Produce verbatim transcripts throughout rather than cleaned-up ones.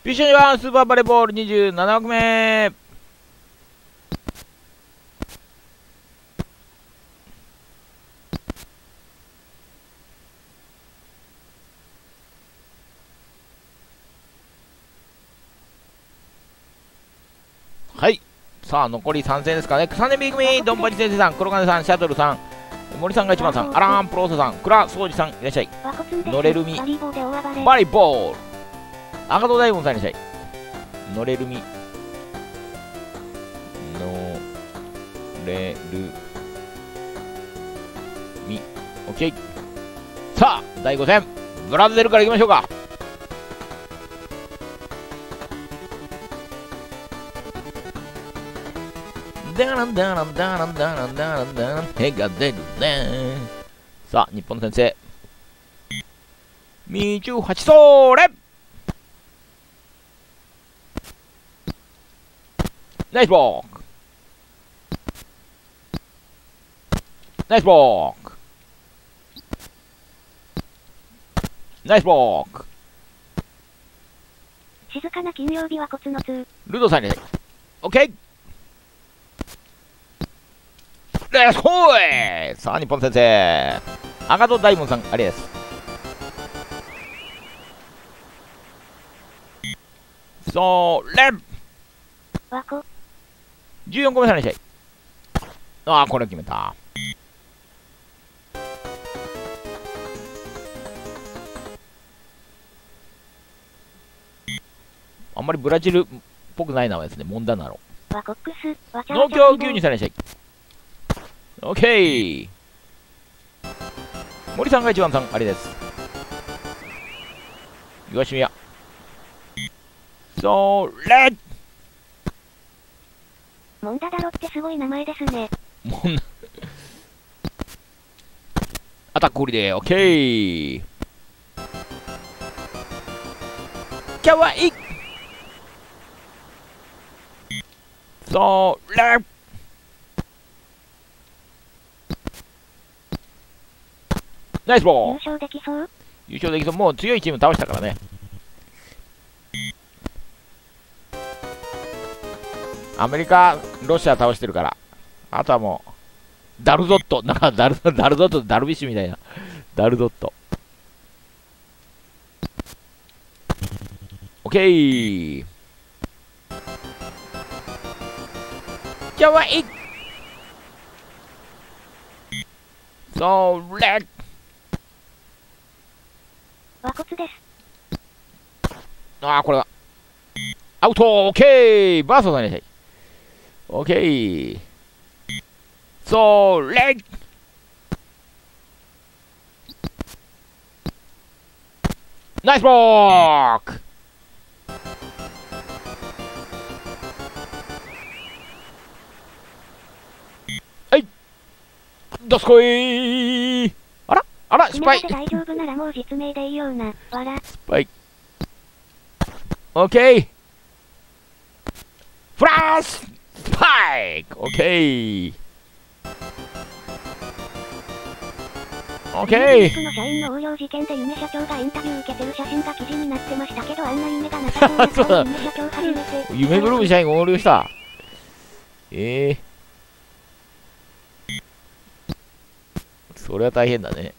ピッションにはスーパーバレーボールにじゅうななわくめ。はい。さあ、残りさん戦ですかね。さんねん B 組、ドンパチ先生さん、黒金さん、シャトルさん、森さんがいちばんさん、アランプローサさん、倉掃除さん、いらっしゃい。乗れるみ、バリボール。赤戸大門さんいらっしゃい。乗れるみ。乗れるみ。オッケー。さあ、だいご戦、ブラゼルからいきましょうか。ダランダランダランダランダランダラン、手が出るね。さあ、日本の先生。にじゅうはちそれ。ナイスボーク。ナイスボーク。ナイスボーク。 静かな金曜日はコツのツー。 ルドさんに。オッケー。レッツゴー。さあ、日本先生。赤戸大門さん、あれです。それ。 わこ。 じゅうよんこめさんにしゃい。ああ、これ決めた。あんまりブラジルっぽくない名前ですね。モンダナロ。 ワコックス。 農協牛乳さんにしゃい。オッケー。森さんがいちばんさん、あれです。岩清宮。それ。 モンダダロってすごい名前ですね。 モンアタック売りで、オッケー。かわいい。それ。ナイスボール。 優勝できそう？ 優勝できそう。もう強いチーム倒したからね。アメリカ、ロシア倒してるから。あとはもう、ダルゾット。なんかダル、ダルゾット、ダルビッシュみたいな。ダルゾット。オッケー。かわいい。それ。 和骨です。 ああ、これは。アウト。オッケー。バーソーさんいらっしゃい。オッケー。それ。ナイスボーク。はい。どすこい。あらあら、失敗。 大丈夫ならもう実名でいいような。わら。 失敗。オッケー。フランススパイク。オッケー。オッケー。 の社員の横領事件で夢社長がインタビュー受けてる写真が記事になってましたけど、あんな夢がなさそうな夢社長初めて。 夢グループ社員が横領した。ええー。それは大変だね。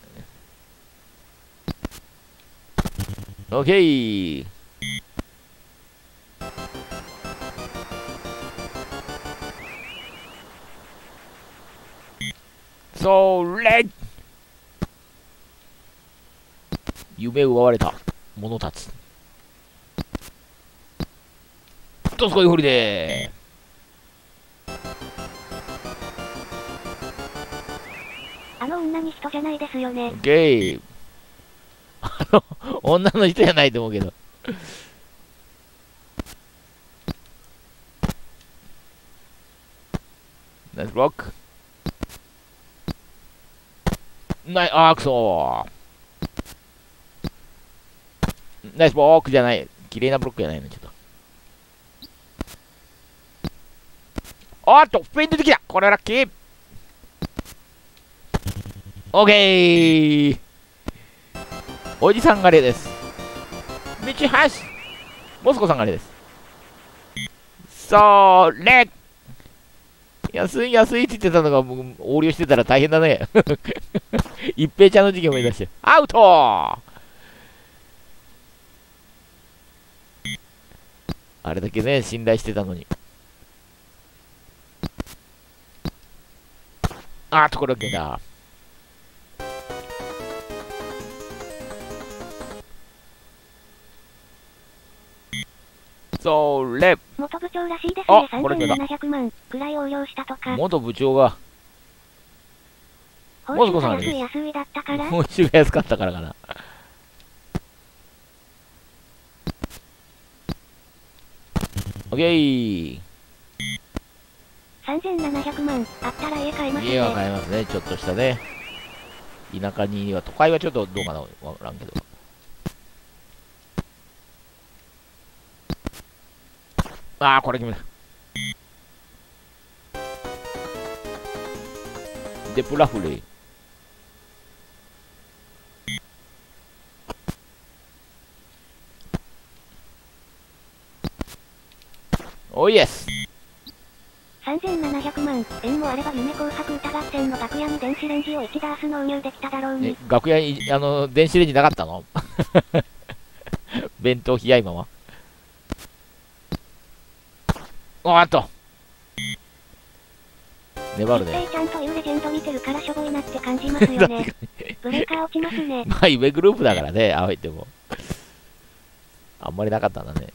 オッケー。それ。夢奪われた者たち。どすこいふりでー。 あの女に人じゃないですよね。 オッケー。あの、女の人じゃないと思うけど。ナイスブロック。ナイあーくそー。ナイスブロックじゃない。綺麗なブロックじゃないの、ちょっと。おっと、フェイントできた。これはラッキー。オッケー。おじさんが例です。道橋。 モスコさんがあれです。それ安い安いって言ってたのが僕横領してたら大変だね。一平ちゃんの事件を目指してアウト。あれだけね信頼してたのに。あーところけだ。それ元部長らしいですね。さんぜんななひゃくまんくらい横領したとか。 元部長が報酬が安い安いだったから。 報酬が安かったからかな。オッケー。 さんぜんななひゃくまんあったら家買えますね。 家は買えますね。ちょっとしたね。田舎には、都会はちょっとどうかなわからんけど。ああ、これ決めた。デプラフレイ。おイエス。 さんぜんななひゃくまん円もあれば夢紅白歌合戦の楽屋に電子レンジをいちダース納入できただろうに。 楽屋にあの電子レンジなかったの？弁当冷やいまま。おっと粘るね。 一平ちゃんというレジェンド見てるからしょぼいなって感じますよね。ブレーカー落ちますね。 まあ夢グループだからね、あえてもあんまりなかったんだね。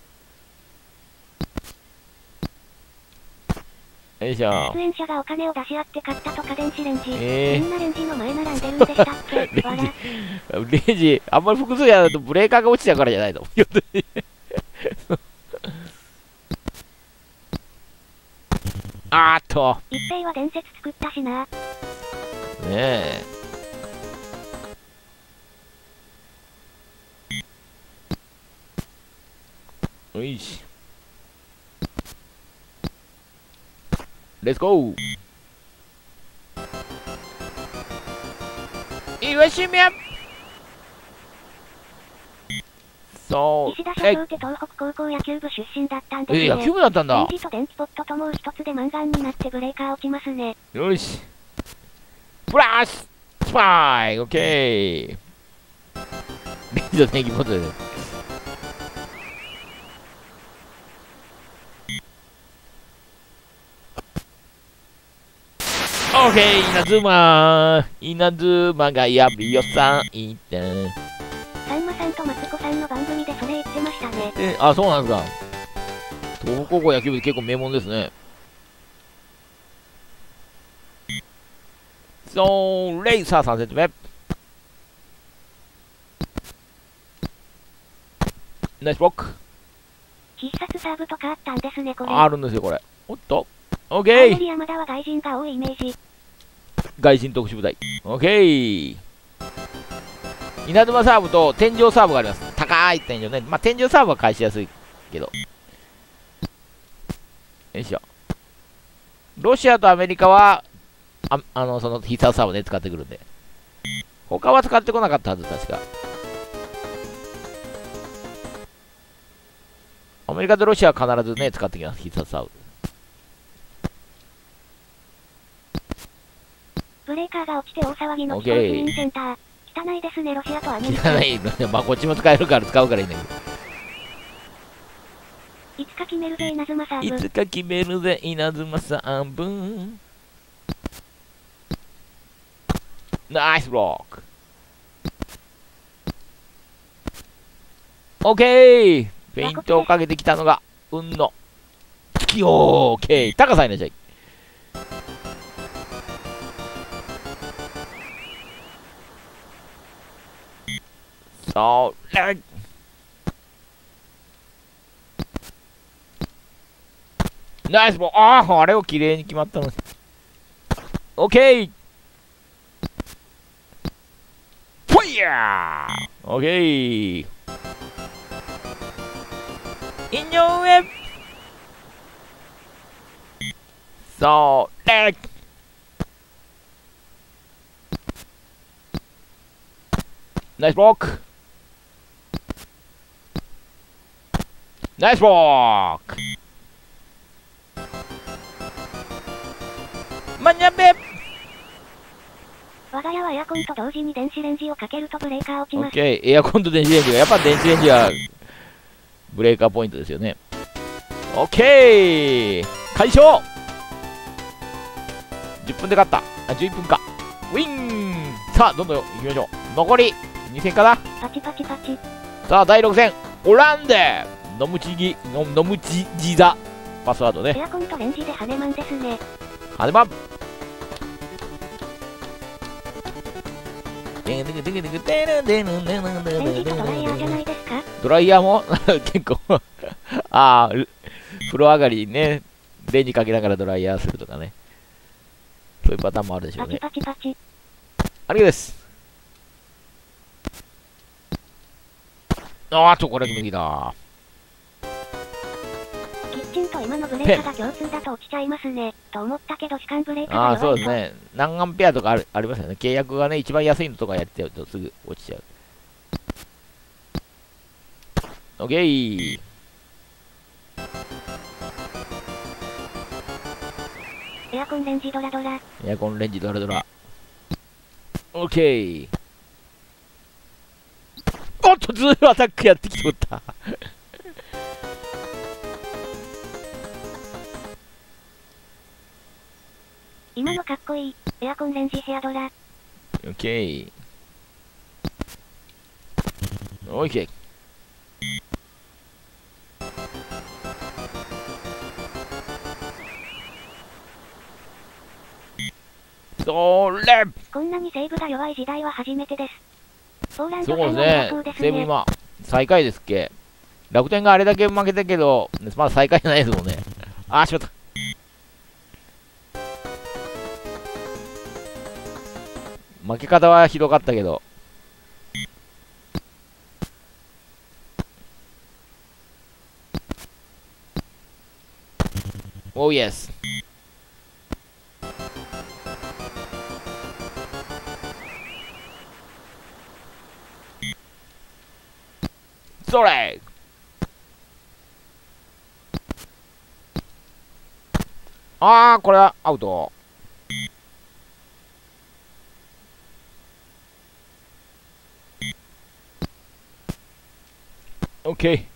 よいしょ。 出演者がお金を出し合って買ったとか電子レンジ、 えー、 みんなレンジの前並んでるんでしたっけ？ レンジレンジあんまり複数やるとブレーカーが落ちちゃうからじゃないの？あーっと一平は伝説作ったしな。ねえよいしレッツゴー。いわしみやそう石田社長って東北高校野球部出身だったんですね。 え野球部だったんだ。 電磁と電気ポットともう一つでマンガンになってブレーカー落ちますね。 よしプラススパイオッケー。レンジと電気ポットでオッケー。稲妻稲妻がやるよさいってさんまさんとマツコさんの番組でそれ言ってましたね。 えあそうなんですか。東北高校野球部結構名門ですね。それさあさんセット目ナイスブロック。 必殺サーブとかあったんですねこれ。 あるんですよこれ。おっとオッケー。 青森山田は外人が多いイメージ。 外人特殊部隊オッケー。稲妻サーブと天井サーブがあります。高い天井ね。まあ天井サーブは返しやすいけど。よいしょ。ロシアとアメリカはああのその必殺サーブね使ってくるんで、他は使ってこなかったはず確か。アメリカとロシアは必ずね使ってきます。必殺サーブ。 ブレーカーが落ちて大騒ぎの機構クイーンセンター。汚いですねロシアとアメリカ。 汚いまあこっちも使えるから使うからいいんだけど。 いつか決めるぜ稲妻サーブ。 いつか決めるぜ稲妻サーブ。ナイスブロック。オッケー。フェイントをかけてきたのが運の月。オーケー。高さいなじゃい。それナイスボール。あああれをきれいに決まったのに。オッケー。ファイヤー。オッケー。井上。それナイスブロック。 ナイスボーク。マニャベ。 我が家はエアコンと同時に電子レンジをかけるとブレーカー落ちます。 オッケー。エアコンと電子レンジが、やっぱ電子レンジはブレーカーポイントですよね。オッケー。解消。じゅっぷんで勝った。あ、じゅういっぷんか。ウィン。さあ、どんどん行きましょう。残りに戦かな。 パチパチパチ。 さあ、だいろく戦。オランデ。ノムチギ、ノノムチジザ。パスワードね。 エアコンとレンジでハネマンですね。 ハネマン。 レンジとドライヤーじゃないですか。 ドライヤーも結構ああ、風呂上がりにね、レンジかけながらドライヤーするとかね。そういうパターンもあるでしょうね。 パチパチパチ。 ありがとうです。あーと、これ決めてきた。 キッチンと今のブレーカーが共通だと落ちちゃいますね。と思ったけど、主観ブレーカーがああ、 弱いと。 そうですね。何アンペアとかあるありますよね。契約がね、一番安いのとかやってるとすぐ落ちちゃう。オッケー。 エアコンレンジドラドラ。 エアコンレンジドラドラ。オッケー。おっと、ズームアタックやってきておった。 今のかっこいい。エアコンレンジヘアドラ。 オッケー。オッケー。それ。 こんなにセーブが弱い時代は初めてです。ポーランドそうです戦はね。 良ですね。 セーブ今、最下位ですっけ。楽天があれだけ負けたけど、まだ最下位じゃないですもんね。あー、しまった。負け方はひどかったけど。おーイエス。それ。あー、これはアウト。オッケー。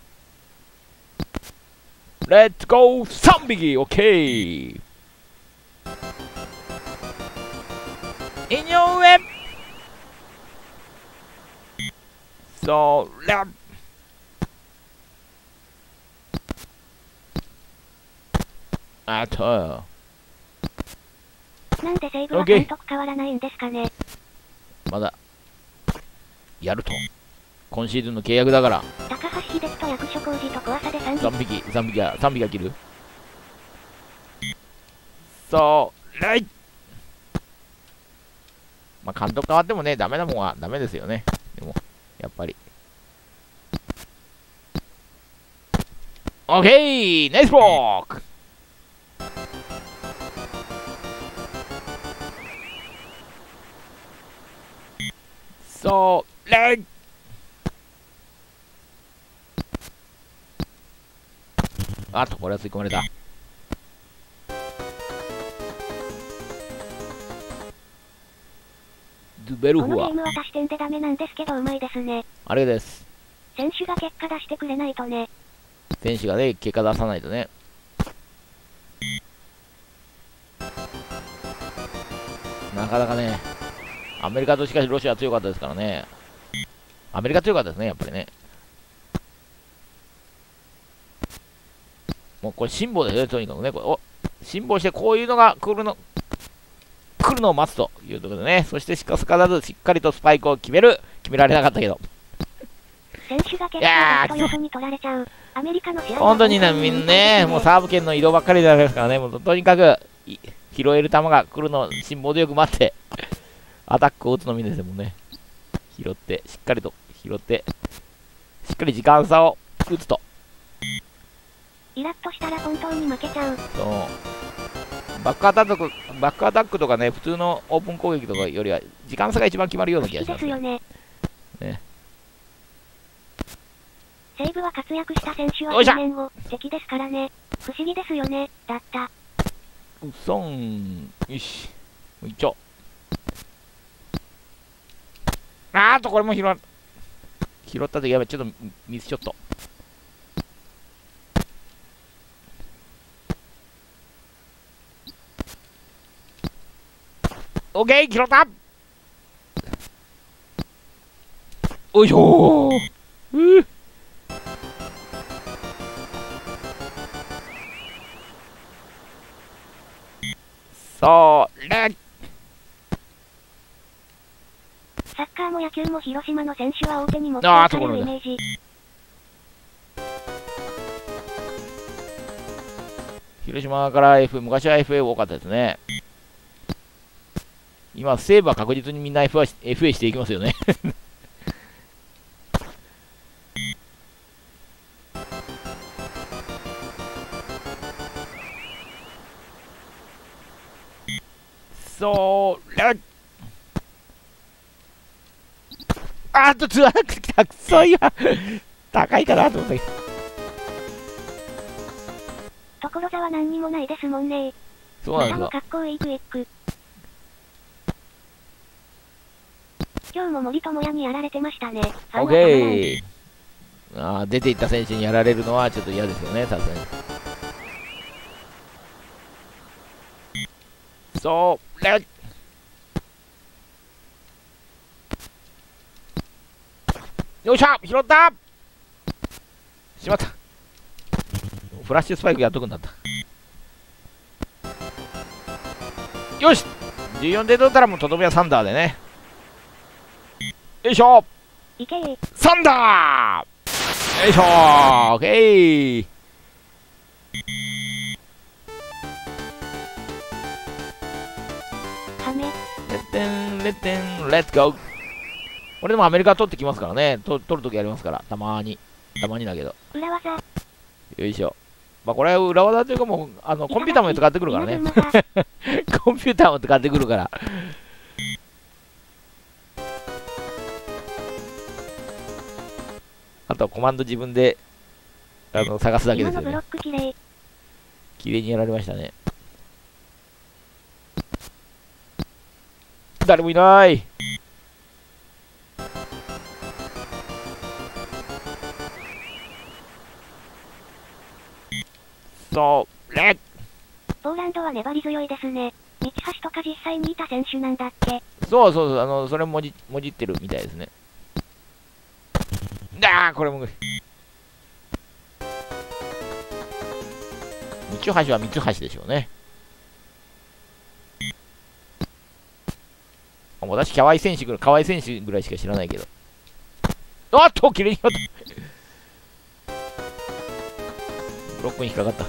レッツゴー !さん 匹オッケー。井上。それ。あと。 なんでセーブは監督変わらないんですかね。 まだ、やると。今シーズンの契約だから。 高橋秀樹と役所広司と小朝でさんびき。 さんびき、さんびきは、さんびきは切る。そうれい。まあ、監督変わってもね、ダメなもんはダメですよね。でも、やっぱり。オッケーナイスボーク。そうれい。あと、これは吸い込まれた。ドゥベルフは。 このゲームは多視点でダメなんですけどうまいですね。 あれです。 選手が結果出してくれないとね。 選手がね、結果出さないとね。なかなかね、アメリカとしかしロシアは強かったですからね。アメリカ強かったですね、やっぱりね。もうこれ辛抱ですよね、とにかくね。これお辛抱してこういうのが来るの、来るのを待つというところでね。そしてしかすかさずしっかりとスパイクを決める。決められなかったけど。 選手が結果とよそに取られちゃう。アメリカの試合本当にね、みんなね、もうサーブ権の移動ばっかりですからね。もうとにかく拾える球が来るのを辛抱でよく待って、アタックを打つのみですもんね。拾って、しっかりと拾って、しっかり時間差を打つと。 イラッとしたら本当に負けちゃう。 そうバックアタック、バックアタックとかね、普通のオープン攻撃とかよりは、時間差が一番決まるような気がします、 ね。ね。 ね。 西武は活躍した選手は去年後、敵ですからね。不思議ですよね、だった。 うそん。よし。もう一丁。あーっと、これも拾っ、拾ったときやばい。ちょっとミスショット。オッケー、拾った。おいしょー。うそれ。 サッカーも野球も広島の選手は大手に持っていかれるイメージ。 広島から F、昔は エフエー 多かったですね。今、西武は確実にみんな エフエー していきますよね。それ。あーっと、つわくきたくそいわ。高いかなと思ったけど。 所沢何にもないですもんね。 そうなんですか。 かっこいいクイック。今日も森友哉にやられてましたね。 オッケー。あー、出ていった選手にやられるのはちょっと嫌ですよね、さすがに。それ。よっしゃ、拾った。しまった。フラッシュスパイクやっとくんだった。よし、じゅうよんで取ったらもうとどめはサンダーでね。よいしょ。 いけー。 サンダー。よいしょー。オッケー。 はめ。 レッテン、レッテン、レッツゴー。これでもアメリカ取ってきますからね。と取るときありますから。たまーに。たまにだけど。 裏技。 よいしょ。まあこれは裏技というかもう、あの、コンピューターも使ってくるからね。コンピューターも使ってくるから。あとはコマンド自分で、あの、探すだけですよね。きれいにやられましたね。誰もいない。それ。 ポーランドは粘り強いですね。道橋とか実際にいた選手なんだっけ。 そうそうそう、あの、それもじ、もじってるみたいですね。ああ、これも。三橋は三橋でしょうね。私、河合選手ぐらい、河合選手ぐらいしか知らないけど。あっと、きれいに割った。ブロックに引っかかった。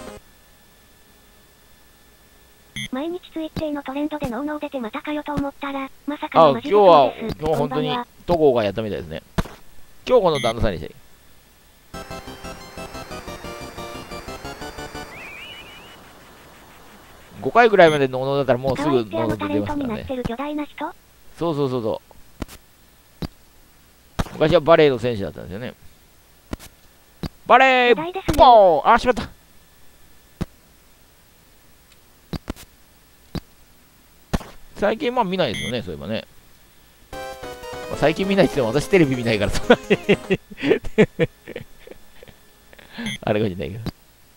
毎日ツイッテイのトレンドでノーノー出てまたかよと思ったら、まさかのマジでそうです。あ、今日は、今日本当に、戸郷がやったみたいですね。今日この旦那さんにしたい。ごかいぐらいまでノーノーだったらもうすぐノーノーで出ますからね。そうそうそうそう。昔はバレーの選手だったんですよね。バレーボーン。あ、しまった。最近まあ見ないですよね、そういえばね。まあ、最近見ないって言っても私テレビ見ないからそんなあれかもしれないけど。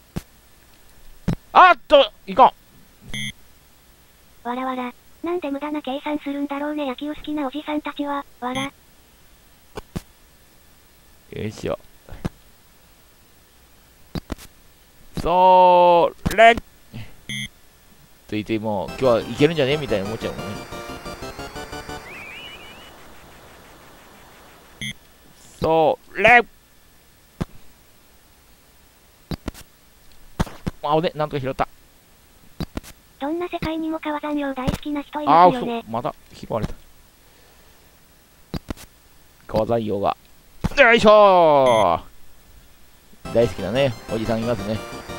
あっといかん。 わらわら。なんで無駄な計算するんだろうね、野球好きなおじさんたちは。わら。 よいしょ。そーれと言ってもう今日はいけるんじゃねみたいに思っちゃうもんね。それ。あ、おで、なんとか拾った。 どんな世界にも川山陽大好きな人いますよね。 ああ、また拾われた。川山陽が。よいしょー。大好きなね、おじさんいますね。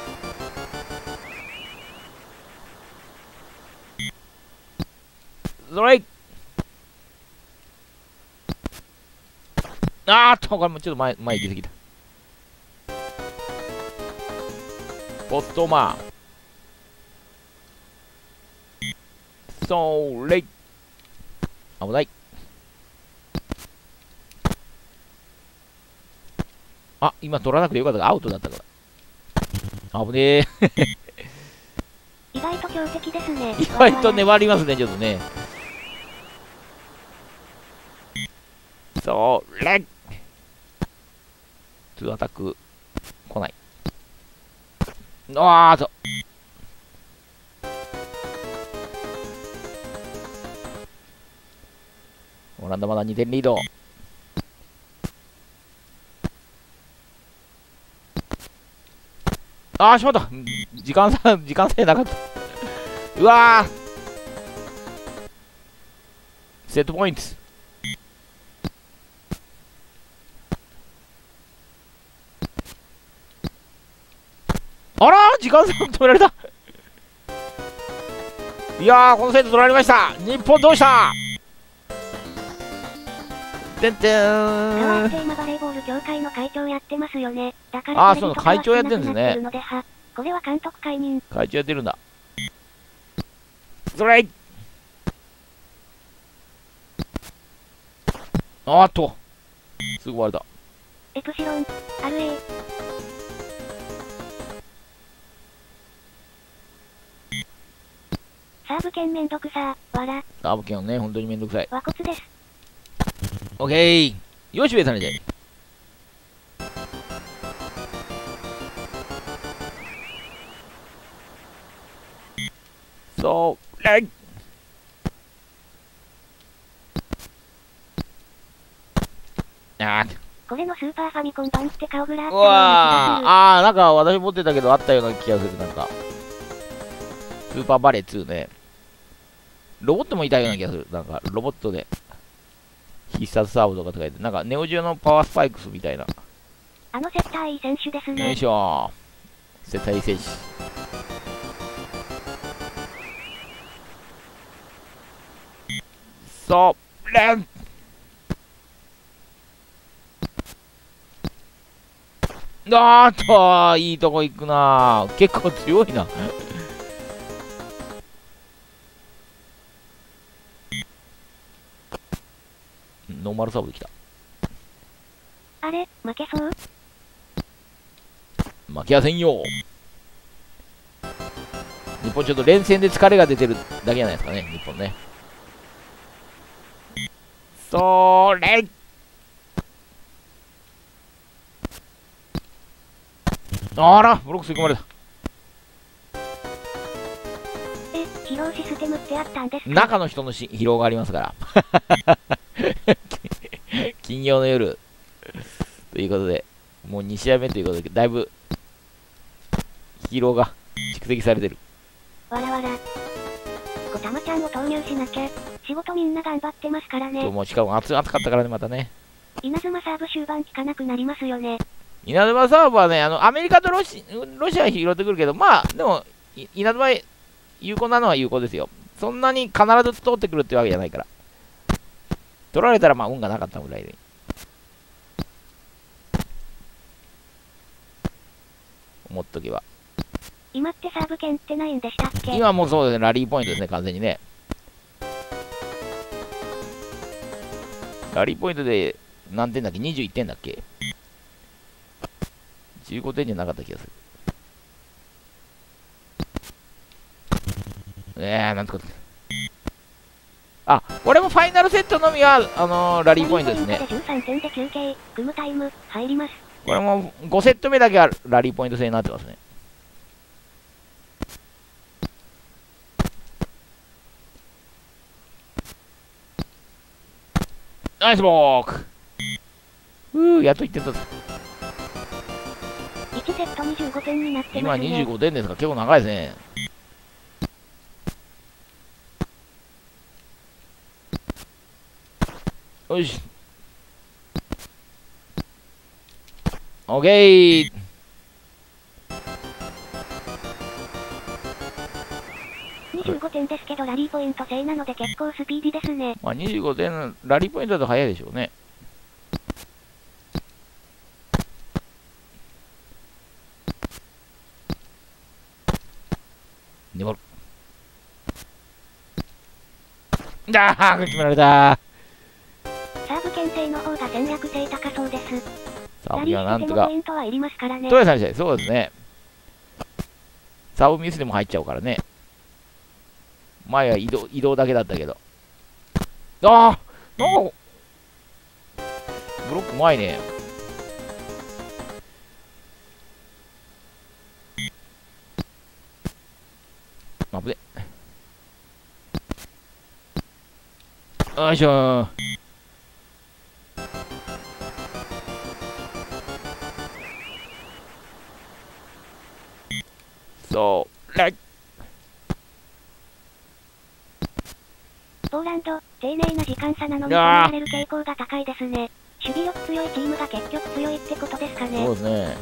それ。あーっと、これもちょっと前、前行き過ぎた。 ポストマン。それ。危ない。あ、今取らなくてよかったがアウトだったから。危ねえ。 意外と強敵ですね。 意外と粘りますね、ちょっとね。それ。ツーアタック。来ない。あーと。オランダまだにてんリード。あーしまった。時間差、時間差えなかった。うわー、セットポイント。あらー、時間差止められた。いやー、このセット取られました。日本どうしたてんてーん。 今バレーボール協会の会長やってますよね。だからあー、そう、会長やってるんですね。 これは監督解任。 会長やってるんだ。それい。あーっと。すぐ終われた。 エプシロン、アールエー。サーブ権めんどくさー、わら。 サーブ権ね、本当にめんどくさい。 和骨です。 オッケー。よし、上さんで。それい。あー。 これのスーパーファミコン版って顔ぐらあったうわー、あー、なんか私持ってたけどあったような気がする、なんか。スーパーバレーツーね。ロボットもいたような気がする。なんか、ロボットで。必殺サーブとかって書いて、なんか、ネオジオのパワースパイクスみたいな。 あのセッターいい選手ですね。 よいしょー。セッターいい選手。それん。あーっと、いいとこ行くなー。結構強いな。ノーマルサーブできた。 あれ、負けそう？ 負けやせんよ。日本ちょっと連戦で疲れが出てるだけじゃないですかね、日本ね。それ。あら、ブロック吸い込まれた。 え、疲労システムってあったんですか？ 中の人のし疲労がありますから金曜の夜ということで、もうに試合目ということで、だいぶ疲労が蓄積されてる。 わらわら。こたまちゃんを投入しなきゃ。仕事みんな頑張ってますからね。 そう、もうしかも暑暑かったからね、またね。 稲妻サーブ終盤効かなくなりますよね。 稲妻サーブはね、あのアメリカとロシロシア拾ってくるけど、まあでも稲妻有効なのは有効ですよ。そんなに必ず通ってくるってわけじゃないから。取られたらまあ運がなかったぐらいで。思っとけば。 今ってサーブ権ってないんでしたっけ？ 今もうそうですね、ラリーポイントですね、完全にね。ラリーポイントで何点だっけ ?にじゅういってんだっけ ?じゅうご 点じゃなかった気がする。えー、なんとか。あ、これもファイナルセットのみは、あのー、ラリーポイントですね。 じゅうさんてんで休憩、組むタイム、入ります。 これもごセット目だけはラリーポイント制になってますね。ナイスボーク。うー、やっといってんだぞ。 いちセットにじゅうごてんになってますね。 今にじゅうごてんですか、結構長いですね。よし。オッケー。 にじゅうごてんですけどラリーポイント制なので結構スピーディーですね。 まあにじゅうごてん、ラリーポイントだと早いでしょうね。 粘る。ああ、決められた。 サーブ牽制の方が戦略性高そうです。 サーブはなんとか。 ポイントはいりますからね。 どうやさんそうですね。サーブミスでも入っちゃうからね。前は移動、移動だけだったけど。ああなんか、ブロック前ね。あぶね。よいしょー。そう、ライポーランド、丁寧な時間差なのに止められる傾向が高いですね。守備力強いチームが結局強いってことですかね。 そうですね。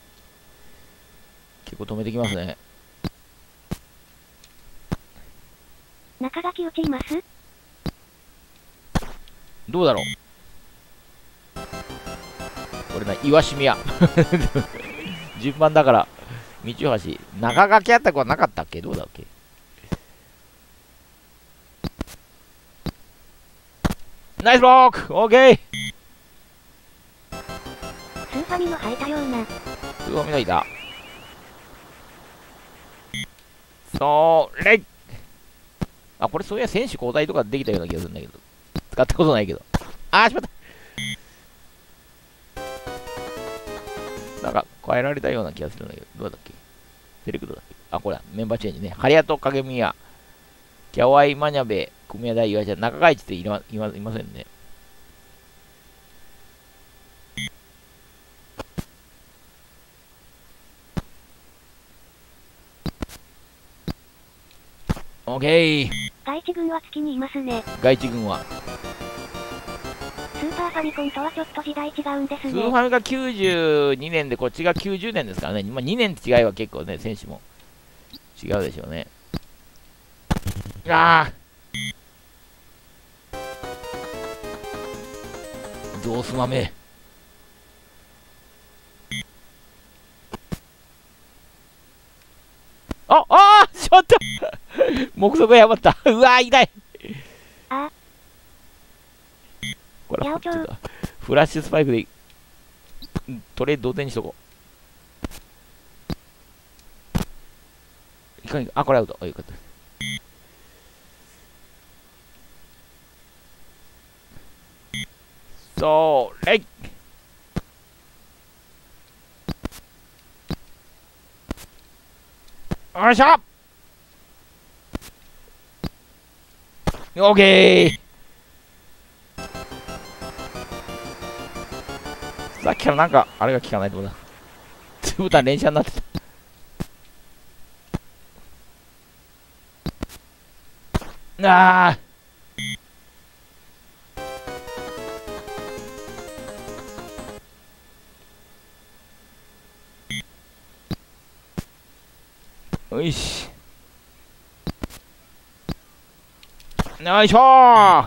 結構止めてきますね。 中垣打ちいます？ どうだろう。これな、岩清宮。順番だから、道橋。中垣アタックはなかったっけ？どうだっけ？ナイスブロック！オーケー！ スーファミの履いたような。 スーファミのいた。それ！あ、これそういや選手交代とかできたような気がするんだけど。使ったことないけど。あー、しまった。なんか変えられたような気がするんだけど。どうだっけ？セレクトだっけ？あ、これだ。メンバーチェンジね。ハリアト、影宮、キャワイ、マニャベ、組谷大、岩井ちゃん、中川市っていま、いま、いませんね。オーケー。 外地軍は月にいますね。 外地軍は。 スーパーファミコンとはちょっと時代違うんですね。 スーファミがきゅうじゅうにねんで、こっちがきゅうじゅうねんですからね。まあ、にねんって違いは結構ね、選手も違うでしょうね。ああどうすまめ。あ、あーしまった目測がやばった。うわー、痛い。 あこれ、ちょっとフラッシュスパイクで、トレード同点にしとこう。いかに、あ、これアウト。あ、よかった。それい。よいしょ。オーケー。さっきからなんか、あれが効かないとこだ。つぶたん連射になってた。ああ。よいし。よいしょー。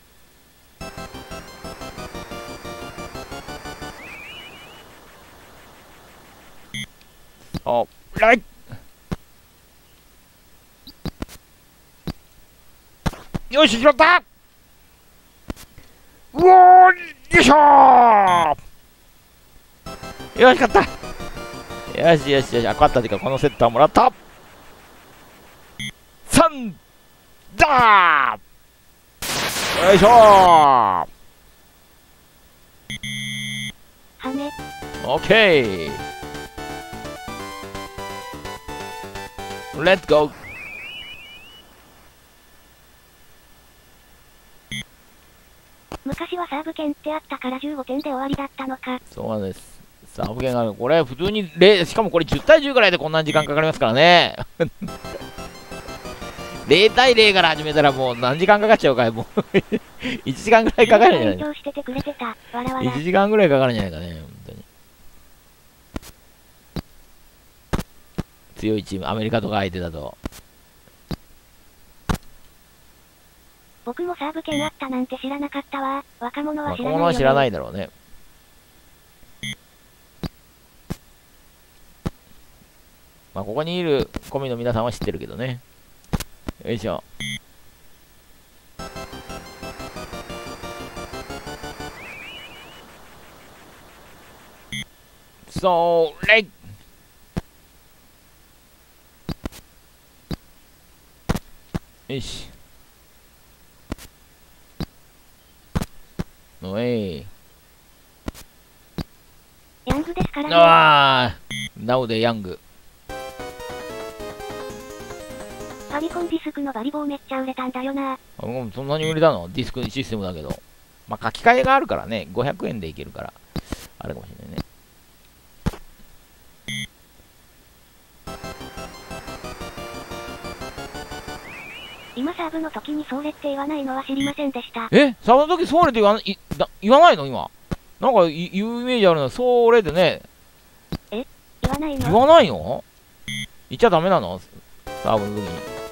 おらい。よし、拾った。うおー、よいしょー。よし、勝った。よしよしよし、あ、勝ったっていうか、このセットはもらった。さんだー。よいしょー。 はね。 オッケー。レッツゴー。 昔はサーブ権ってあったからじゅうごてんで終わりだったのか。 そうなんです。サーブ権がある。これ普通にれい、しかもこれじゅうたいじゅうぐらいでこんなに時間かかりますからね。れいたいれいから始めたらもう何時間かかっちゃうかい。もういちじかんぐらいかかるんじゃない。いちじかんぐらいかかるんじゃないかね。本当に強いチーム、アメリカとか相手だと。 僕もサーブ権あったなんて知らなかったわ。若者は知らないよね。 若者は知らないだろうね。 まあ、ここにいるコミの皆さんは知ってるけどね。よいしょ。それ。よし。おい。 ヤングですからね。 ああ、なおでヤング。 ファミコンディスクのバリボーめっちゃ売れたんだよな。 うん、そんなに売れたの？ディスクシステムだけど。まあ、書き換えがあるからね、ごひゃくえんでいけるから、あれかもしれないね。 今サーブの時にソーレって言わないのは知りませんでした。 え、サーブの時ソーレって言わいだ言わないの今。なんか言うイメージあるの、ソーレでね。 え、言わないの？ 言わないの？言っちゃダメなの？サーブの時に。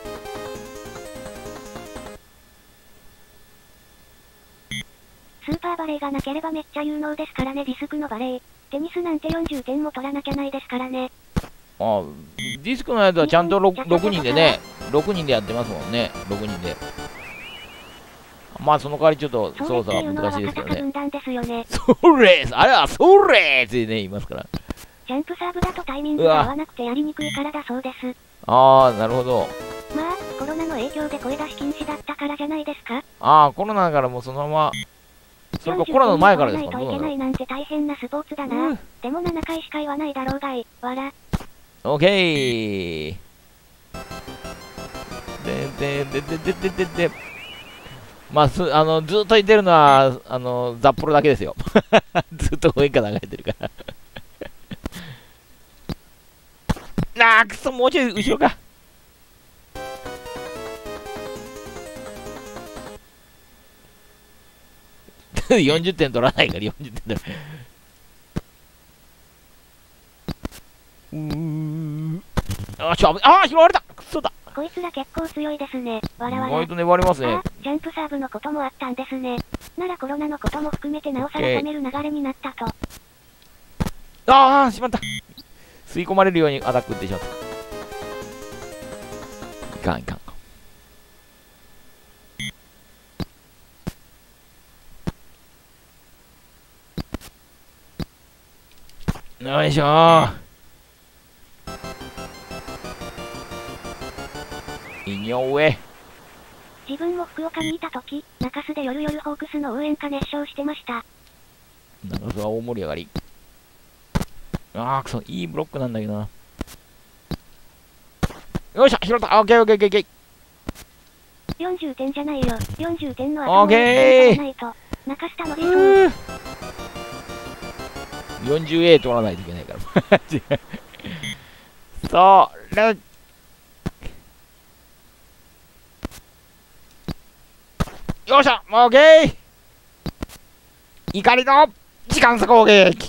スーパーバレーがなければめっちゃ有能ですからね、ディスクのバレー。テニスなんてよんじゅってんも取らなきゃないですからね。 ああ、ディスクのやつはちゃんと 6, ろくにんでね、ろくにんでやってますもんね、ろくにんで。まあその代わりちょっと操作は難しいですけどね。それーす、あれはそれーってね、言いますから。 ジャンプサーブだとタイミングが合わなくてやりにくいからだそうです。 ああ、なるほど。 まあ、コロナの影響で声出し禁止だったからじゃないですか。 ああ、コロナだからもうそのまま。それかコロナの前からですか？ どうなの？いけないなんて大変なスポーツだな。うん、でもななかいしか言わないだろうがい。わら。 オッケー。でででででででで。まあ、すあのずっと言ってるのはあのザップロだけですよ。ずっと声が流れてるから。あーくそ、もうちょい後ろか。よんじゅってん取らないからよんじゅってん取らない。うーあ、ちょ、あー、拾われた。くそだ。 こいつら結構強いですね。わらわら。 意外と粘りますね。 ジャンプサーブのこともあったんですね。ならコロナのことも含めてなおさら止める流れになったと。 ああ、しまった。吸い込まれるようにアタック打ってしまった。いかんいかん。よいしょー。井上。 自分も福岡にいたとき、中洲で夜夜ホークスの応援歌熱唱してました。 中洲は大盛り上がり。ああ、くそ、いいブロックなんだけどな。よっしゃ、拾った。オッケーオッケーオッケー。 よんじゅってんじゃないよ。よんじゅってんの頭を取らないと。中下のリート。よんじゅうエー 取らないといけないから。そう、レよっしゃ、オッケー。怒りの時間差攻撃。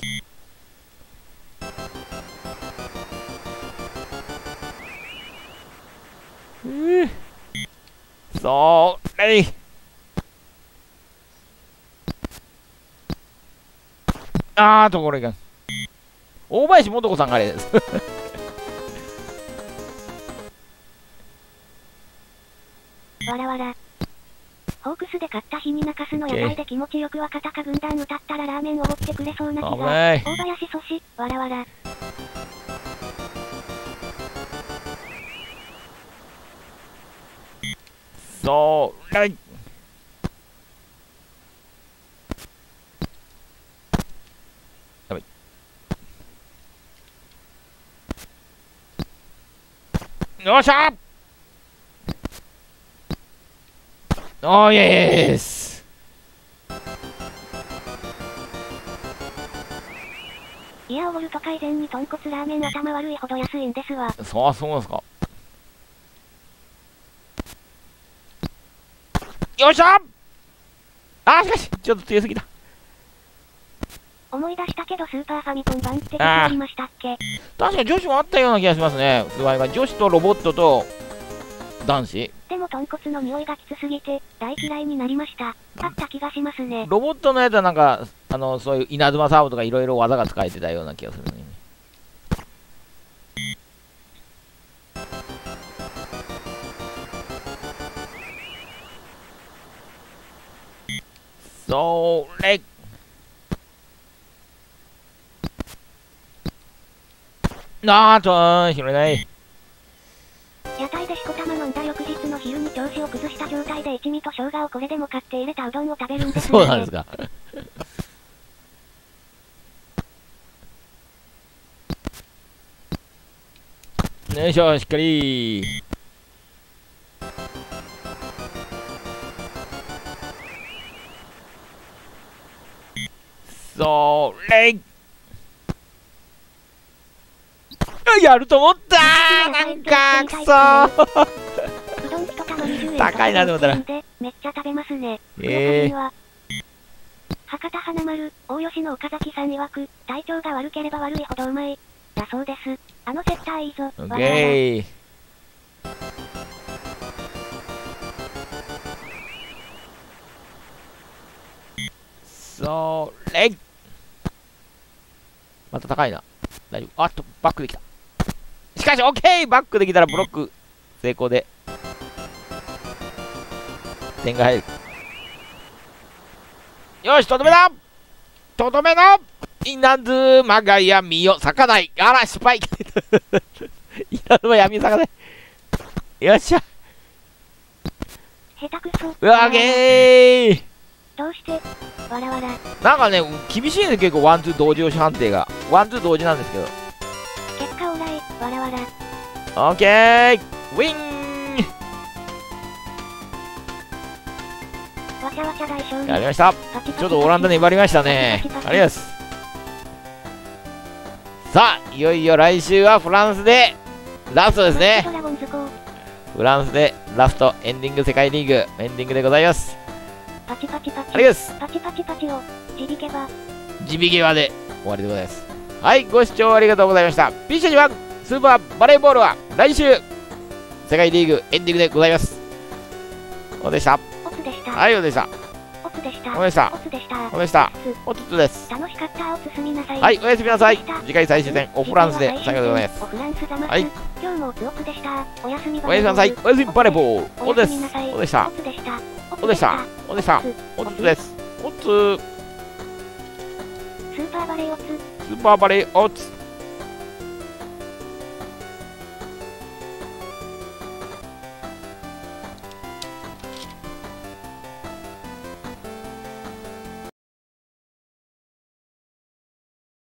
そうれい。あーとこれが大林素子さんがあれです。 わらわら。ホークスで勝った日に中洲の屋台で気持ちよく若鷹軍団歌ったらラーメンおごってくれそうな気が。大林阻止、わらわら。 そうれい。やばい。よっしゃー。おーイエース。 いや、おごると改善に豚骨ラーメン頭悪いほど安いんですわ。 そう、そうですか。よっしゃー。あー、しかし、ちょっと強すぎた。 思い出したけど、スーパーファミコン版ってありましたっけ？ 確か女子もあったような気がしますね。女子とロボットと男子。 でも豚骨の匂いがきつすぎて大嫌いになりました。あった気がしますね。 ロボットのやつはなんかあのそういう稲妻サーブとかいろいろ技が使えてたような気がするのに、ね。 それ。あーと、拾えない。 屋台でしこたま飲んだ翌日の昼に調子を崩した状態で一味と生姜をこれでも買って入れたうどんを食べるんですね。 そうなんですか。よいしょ、しっかり。それ。やると思ったー、なんかくそー。 うどん一玉にじゅうえん高いなと思ったらめっちゃ食べますね。 ええー、博多華丸、大吉の岡崎さん曰く、体調が悪ければ悪いほどうまい。だそうです。あのセッターいいぞ。 オッケー。それ。また高いな。大丈夫。あっと、バックできた。しかし、オッケーバックできたらブロック成功で。点が入る。よし、とどめだとどめの稲妻が闇を咲かない。あら、失敗稲妻闇を咲かない。よっしゃ。 下手くそ。 うわげー。 どうしてわらわら。 なんかね、厳しいね、結構ワンツー同時押し判定が。ワンツー同時なんですけど。 結果オーライ、わらわら。 オッケーウィンわちゃわちゃ大勝利。 やりました。ちょっとオランダ粘りましたね。ありがとうございます。さあ、いよいよ来週はフランスでラストですね。フランスでラストエンディング世界リーグエンディングでございます。 パチパチパチ。 ありがとうございます。 パチパチパチを地引けば。 地引けばで終わりでございます。はい、ご視聴ありがとうございました。ピッシュにはスーパーバレーボールは来週世界リーグエンディングでございます。おでした。 オツでした。 はい、おでした。 オツでした。 おでした。 オツでした。 おでした。おつつです。 楽しかったおつすみなさい。 はい、おやすみなさい。次回最終戦、オフランスで最後でございます。 オフランスざます。 はい。 今日もおつおつでした。おやすみおやすみなさい。おやすみバレーボール。おです。おでした。 オツでした。 おでした。おでした。おつつです。おつ。 スーパーバレーオツ。 スーパーバレーオツ。